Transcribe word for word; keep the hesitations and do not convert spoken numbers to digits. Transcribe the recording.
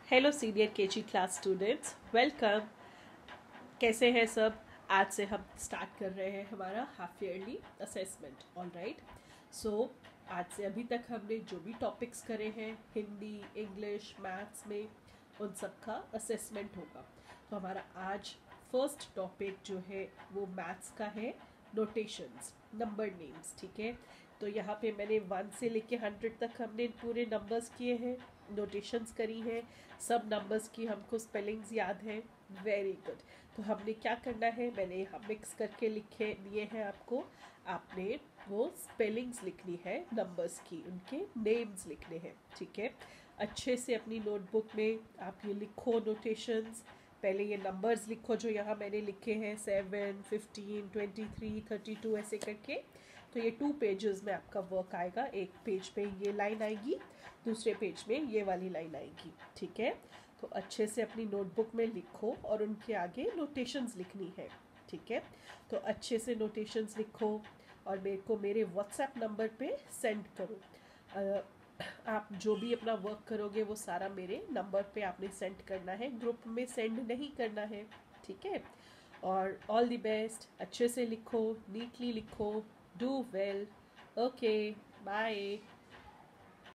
Hello senior KG class students, welcome. कैसे हैं सब? आज से हम स्टार्ट कर रहे हैं हमारा half yearly assessment. All right, so आज से अभी तक हमने जो भी टॉपिक्स करे हैं हिंदी, इंग्लिश, मैथ्स में, उन सब का असेसमेंट होगा। तो हमारा आज फर्स्ट टॉपिक जो है वो मैथ्स का है, नोटेशंस, नंबर नेम्स। ठीक है, तो यहाँ पे मैंने वन से लेके हंड्रेड तक हमने पूरे नंबर्स किए हैं, नोटेशंस करी हैं। सब नंबर्स की हमको स्पेलिंग्स याद हैं। Very good. तो हमने क्या करना है, मैंने यहाँ मिक्स करके लिखे दिए हैं आपको। आपने वो स्पेलिंग्स लिखनी है नंबर्स की, उनके नेम्स लिखने हैं। ठीक है, अच्छे से अपनी नोटबुक में आप ये लिखो नोटेशंस। पहले ये नंबर्स लिखो जो यहाँ मैंने लिखे हैं, seven, fifteen, twenty three, thirty two, ऐसे करके। तो ये टू पेजेस में आपका वर्क आएगा। एक पेज पे ये लाइन आएगी, दूसरे पेज में ये वाली लाइन आएगी। ठीक है, तो अच्छे से अपनी नोटबुक में लिखो और उनके आगे नोटेशंस लिखनी है। ठीक है, तो अच्छे से नोटेशंस लिखो और मेरे को मेरे व्हाट्सएप नंबर पे सेंड करो। अ, आप जो भी अपना वर्क करोगे वो सारा मेरे नंबर पे आपने सेंड करना है, ग्रुप में सेंड नहीं करना है। ठीक है, और ऑल द बेस्ट। अच्छे से लिखो, नीटली लिखो, डू वेल। Okay, bye.